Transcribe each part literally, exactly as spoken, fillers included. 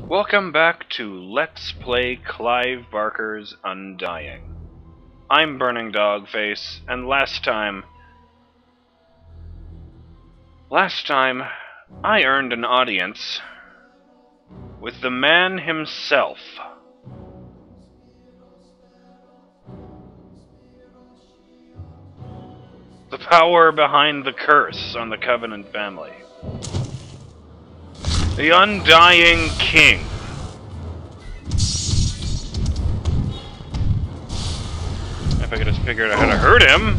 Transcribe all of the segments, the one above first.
Welcome back to Let's Play Clive Barker's Undying. I'm BurningDogFace, and last time... Last time, I earned an audience with the man himself. The power behind the curse on the Covenant family. The Undying King. If I could just figure out how to hurt him.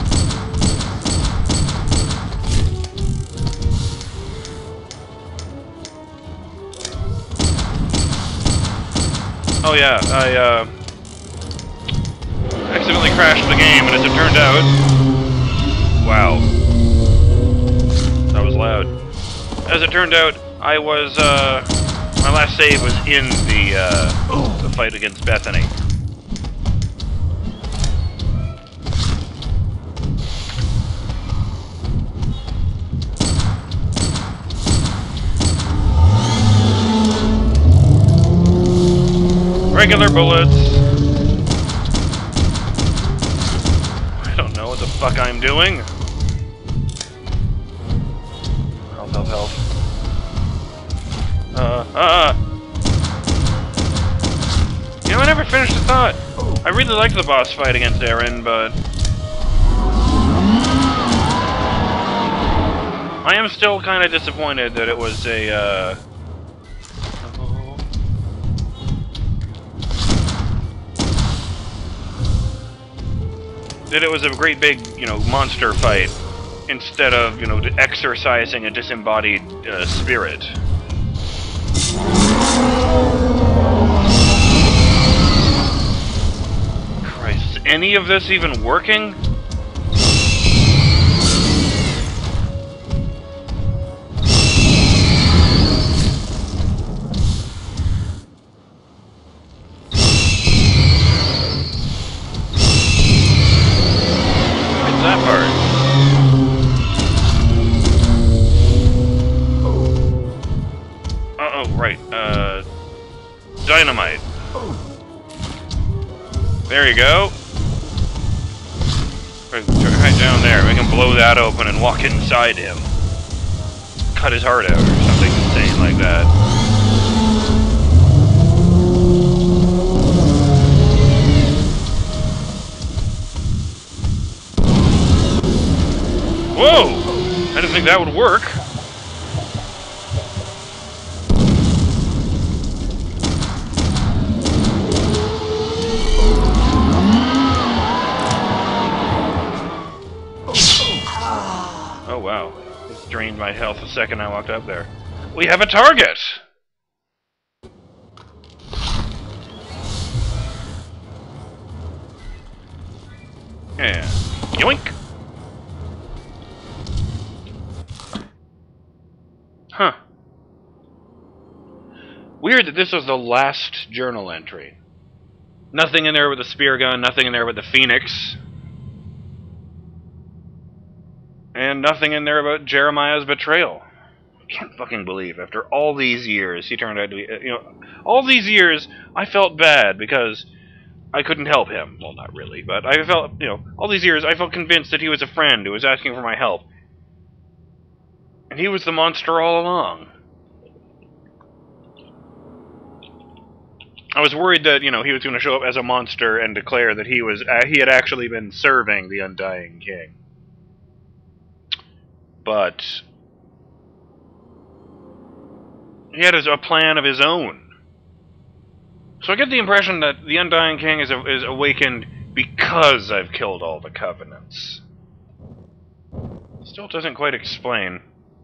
Oh yeah, I uh, accidentally crashed the game, and as it turned out... Wow. That was loud. As it turned out, I was, uh, my last save was in the, uh, the fight against Bethany. Regular bullets. I don't know what the fuck I'm doing. Health, health, health. Uh, uh, you know, I never finished the thought. I really liked the boss fight against Aaron, but... I am still kind of disappointed that it was a, uh... that it was a great big, you know, monster fight, instead of, you know, exorcising a disembodied, uh, spirit. Christ, is any of this even working? What's that part? Uh-oh, right, uh... dynamite. There you go. Right down there. We can blow that open and walk inside him. Cut his heart out or something insane like that. Whoa! I didn't think that would work. Oh wow, this drained my health the second I walked up there. We have a target! Yeah. Yoink! Huh. Weird that this was the last journal entry. Nothing in there with the spear gun, nothing in there with the phoenix. And nothing in there about Jeremiah's betrayal. I can't fucking believe, after all these years, he turned out to be, you know, all these years, I felt bad because I couldn't help him. Well, not really, but I felt, you know, all these years, I felt convinced that he was a friend who was asking for my help. And he was the monster all along. I was worried that, you know, he was going to show up as a monster and declare that he was, uh, he had actually been serving the Undying King. But he had a plan of his own. So I get the impression that the Undying King is, is awakened because I've killed all the Covenants. Still doesn't quite explain.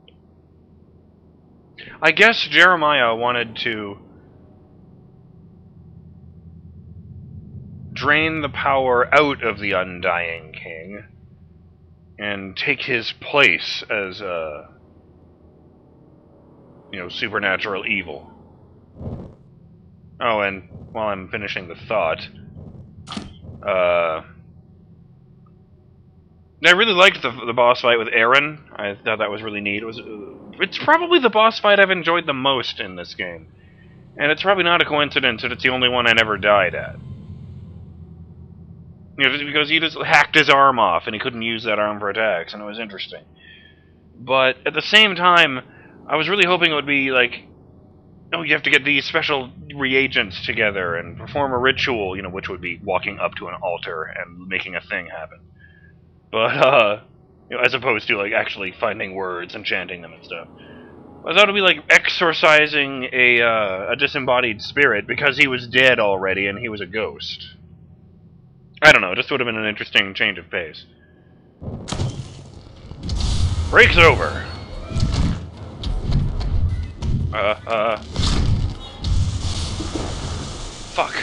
I guess Jeremiah wanted to drain the power out of the Undying King and take his place as a, you know, supernatural evil. Oh, and while I'm finishing the thought, uh, I really liked the, the boss fight with Aaron. I thought that was really neat. It was, it's probably the boss fight I've enjoyed the most in this game. And it's probably not a coincidence that it's the only one I never died at. You know, because he just hacked his arm off and he couldn't use that arm for attacks, and it was interesting. But at the same time, I was really hoping it would be like, oh, you have to get these special reagents together and perform a ritual, you know, which would be walking up to an altar and making a thing happen. But, uh, you know, as opposed to, like, actually finding words and chanting them and stuff. I thought it would be like exorcising a, uh, a disembodied spirit because he was dead already and he was a ghost. I don't know, it just would have been an interesting change of pace. Break's over! Uh, uh... Fuck.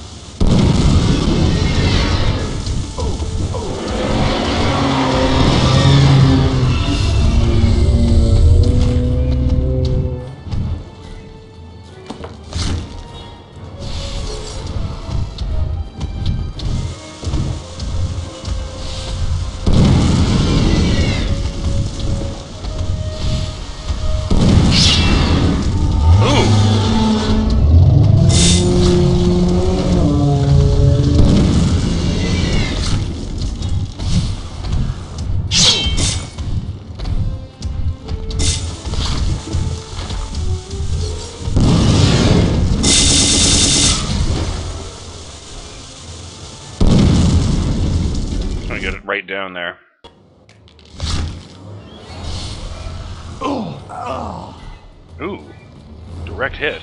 Get it right down there. Ooh, direct hit.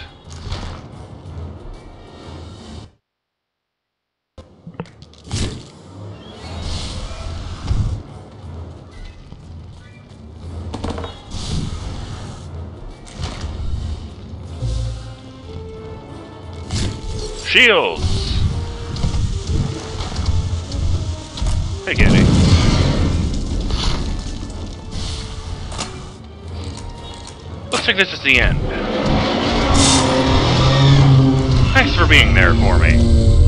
Shields! Hey, Kitty. Looks like this is the end. Thanks for being there for me.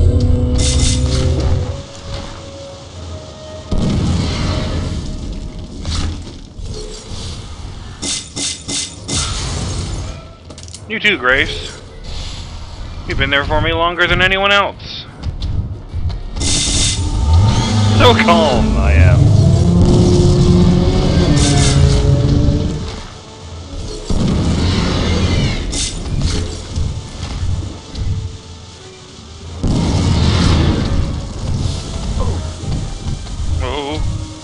You too, Grace. You've been there for me longer than anyone else. So calm I am. Oh.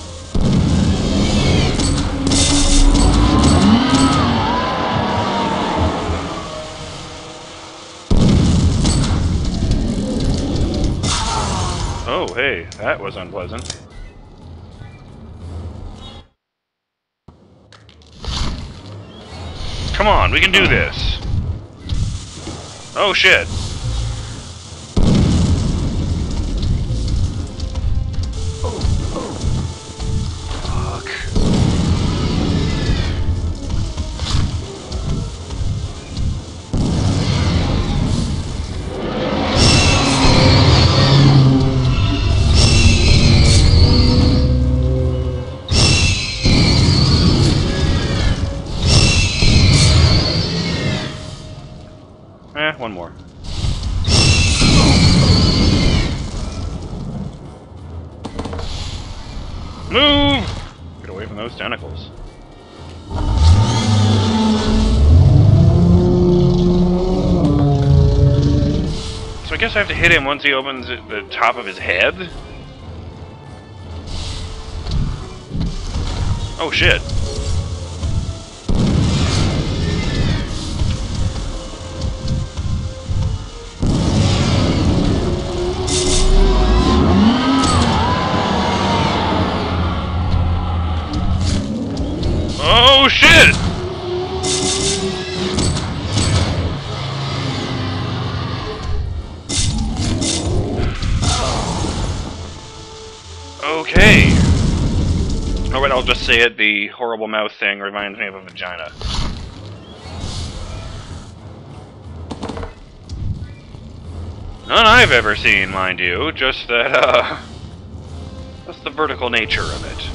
Oh, hey, that was unpleasant. Come on, we can do this. Oh, shit. Fuck. Eh, one more. Move! Get away from those tentacles. So I guess I have to hit him once he opens the top of his head? Oh shit. Oh shit! Okay. Alright, I'll just say it, the horrible mouth thing reminds me of a vagina. None I've ever seen, mind you, just that, uh... that's the vertical nature of it.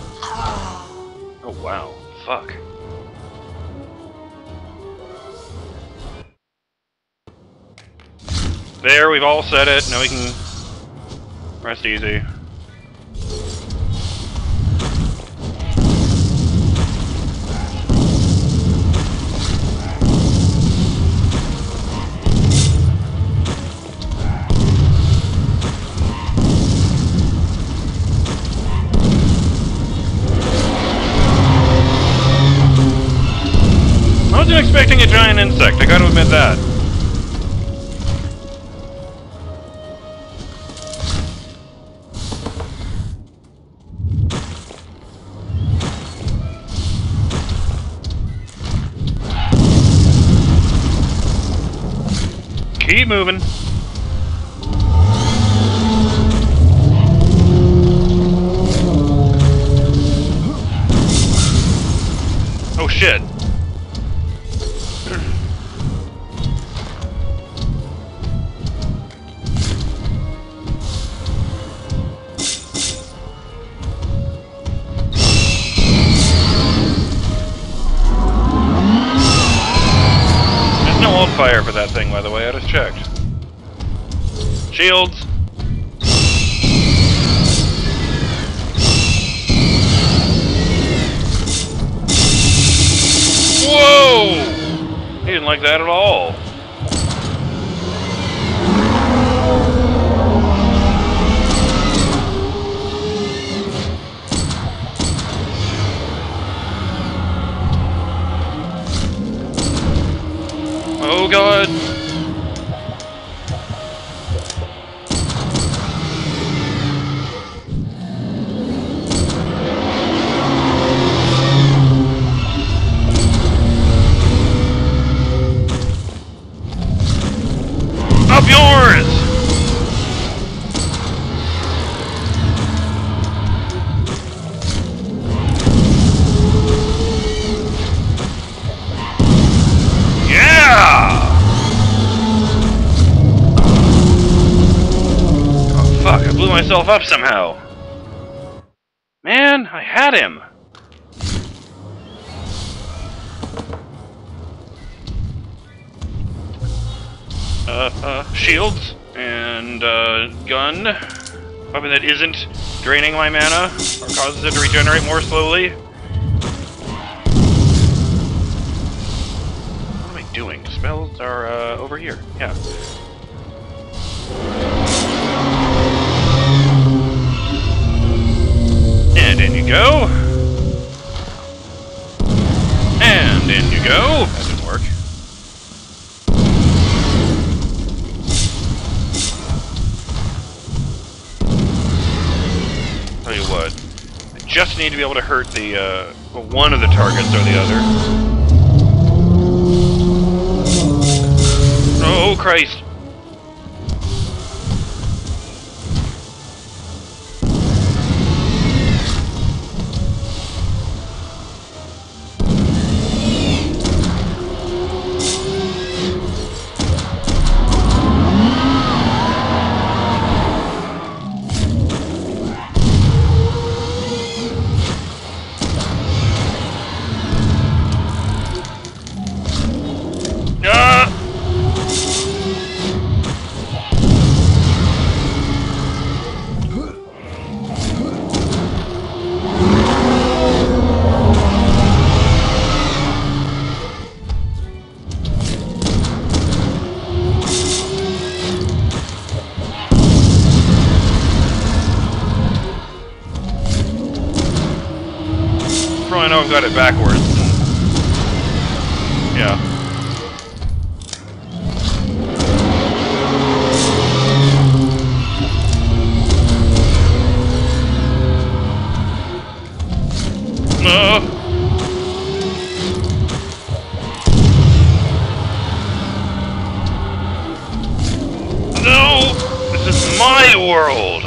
Oh wow, fuck. There, we've all said it. Now we can rest easy. I wasn't expecting a giant insect, I gotta admit that. Keep moving. Oh shit. Fire for that thing, by the way, I just checked. Shields! Whoa! He didn't like that at all. Oh god! Up yours! Fuck, I blew myself up somehow. Man, I had him. Uh, uh, shields and, uh, gun. Weapon that isn't draining my mana or causes it to regenerate more slowly. What am I doing? Spells are, uh, over here. Yeah. And in you go. And in you go. That didn't work. Tell you what, I just need to be able to hurt the, uh, well, one of the targets or the other. Oh, Christ. I know I've got it backwards. Yeah. No. No! This is my world!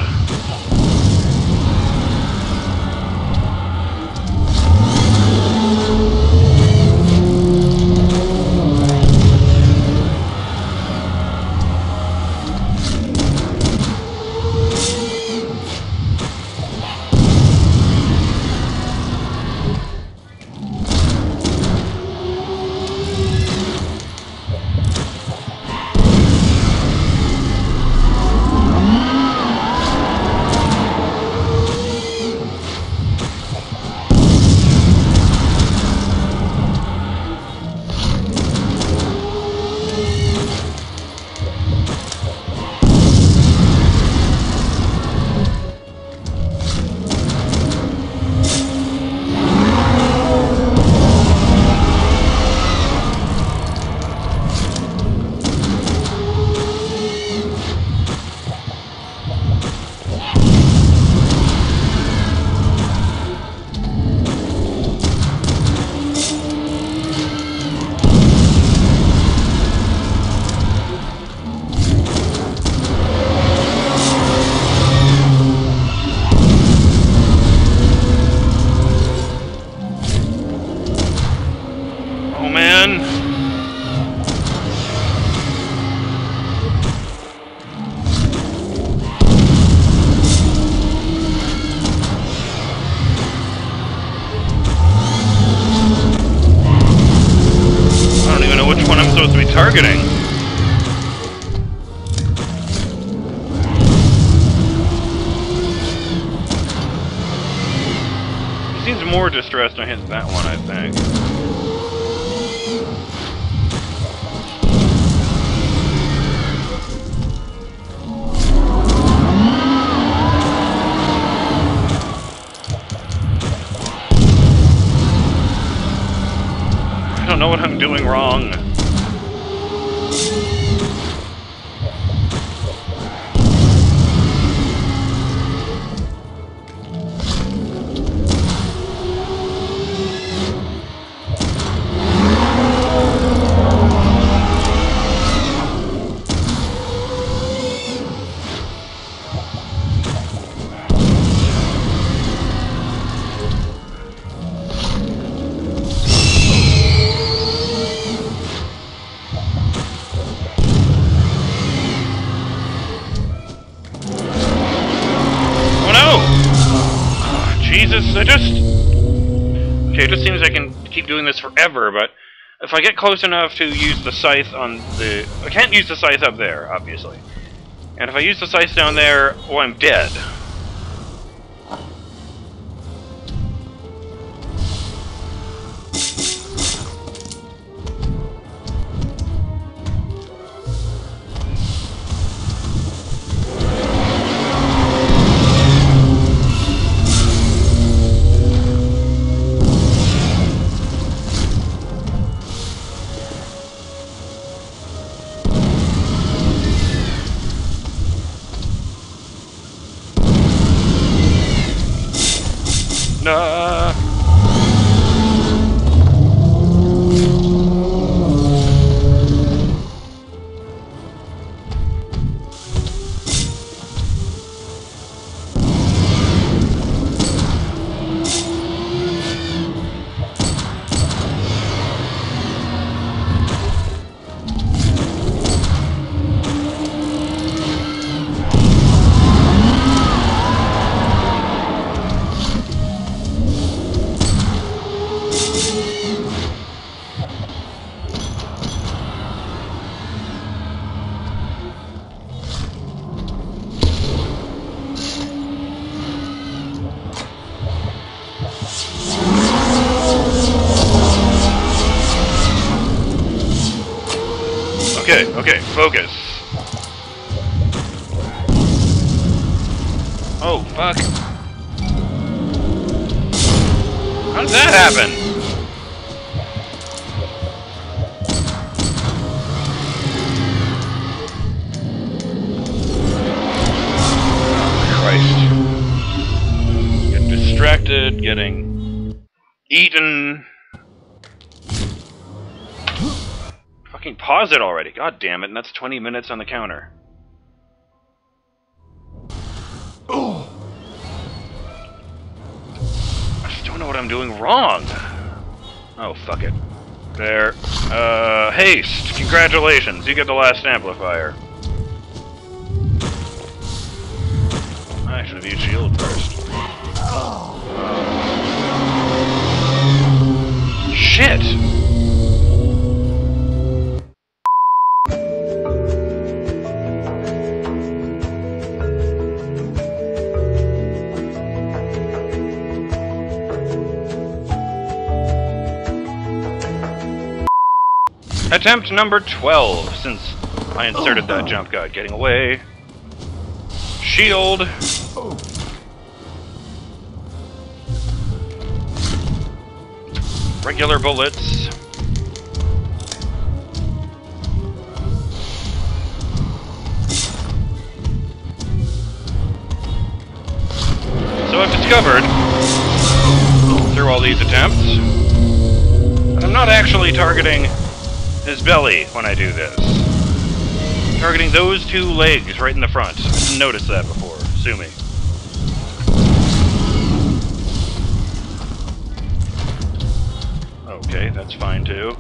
supposed to be targeting. He seems more distressed when I hit that one, I think. I don't know what I'm doing wrong. Jesus, I just... Okay, it just seems I can keep doing this forever, but if I get close enough to use the scythe on the... I can't use the scythe up there, obviously. And if I use the scythe down there, oh, I'm dead. Nah. Okay, okay, focus. Oh, fuck. How did that happen? Oh, Christ. Getting distracted, getting eaten. Fucking pause it already. God damn it, and that's twenty minutes on the counter. Oh. I just don't know what I'm doing wrong. Oh, fuck it. There. Uh, haste. Congratulations, you get the last amplifier. I should have used shield first. Shit! Attempt number twelve, since I inserted that jump guide. Getting away. Shield. Regular bullets. So I've discovered, through all these attempts, that I'm not actually targeting his belly when I do this. I'm targeting those two legs right in the front. I didn't notice that before. Sue me. Okay, that's fine too.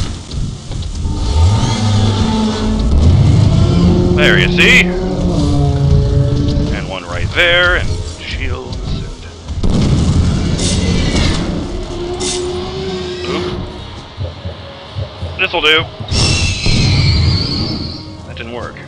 There, you see? And one right there, and shields, and... Oop. This'll do. That didn't work.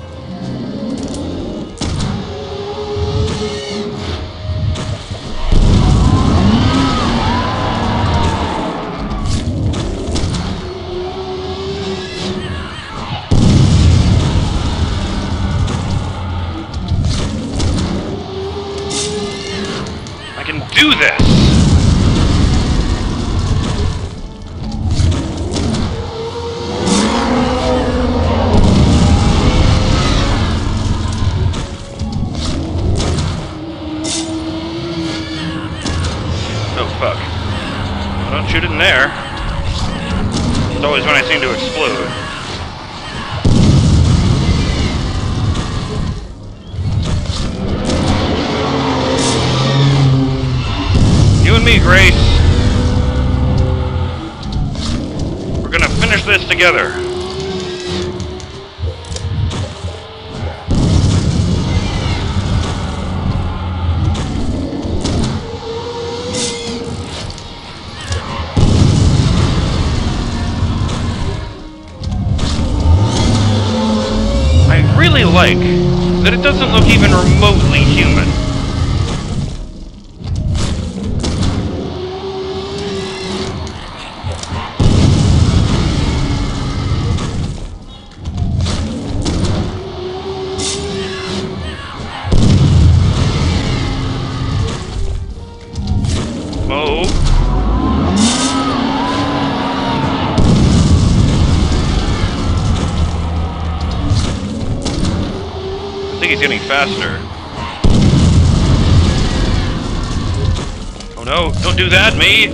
I can do this! Oh, fuck. Well, don't shoot it in there. It's always when I seem to explode. You and me, Grace. We're gonna finish this together. I really like that it doesn't look even remotely human. Oh. I think he's getting faster. Oh no, don't do that, me!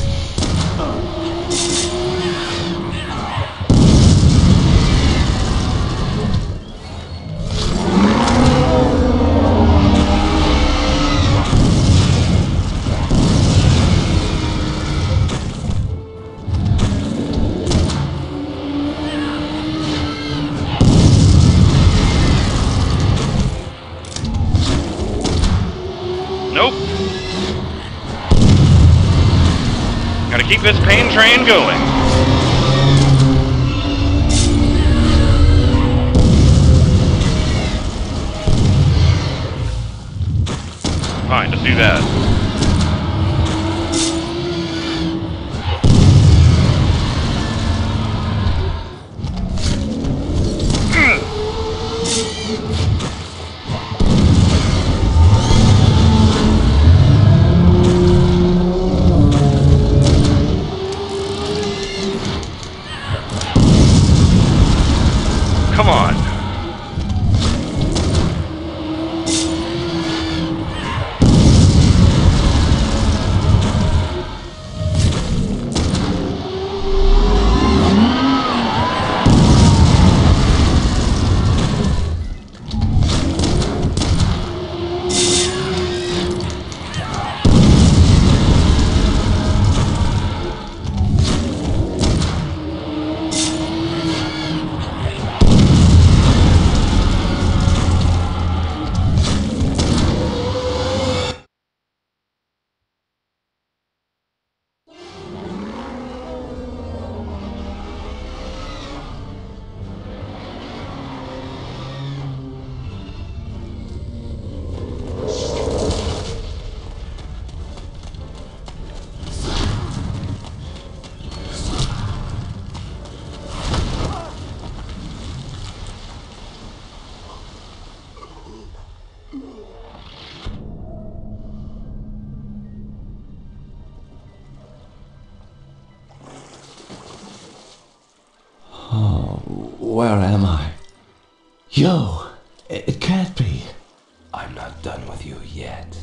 Nope. Gotta keep this pain train going. Fine, just do that. Come on. Where am I? Yo, it, it can't be. I'm not done with you yet.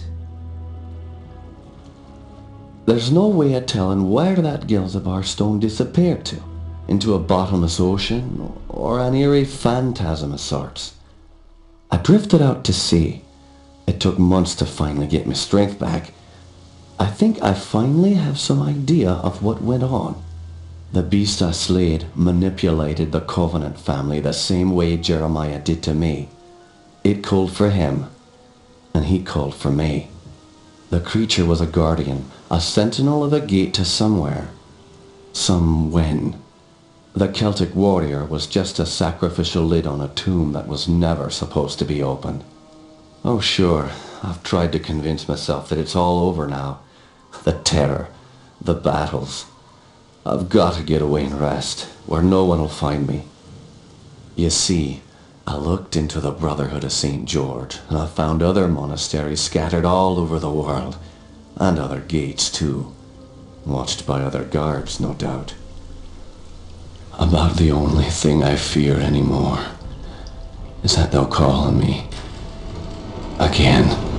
There's no way of telling where that Gilzabar stone disappeared to. Into a bottomless ocean, or an eerie phantasm of sorts. I drifted out to sea. It took months to finally get my strength back. I think I finally have some idea of what went on. The beast I slayed manipulated the Covenant family the same way Jeremiah did to me. It called for him, and he called for me. The creature was a guardian, a sentinel of a gate to somewhere. Some when. The Celtic warrior was just a sacrificial lid on a tomb that was never supposed to be opened. Oh sure, I've tried to convince myself that it's all over now. The terror, the battles. I've got to get away and rest, where no one will find me. You see, I looked into the Brotherhood of Saint George, and I found other monasteries scattered all over the world, and other gates too, watched by other guards, no doubt. About the only thing I fear anymore is that they'll call on me again.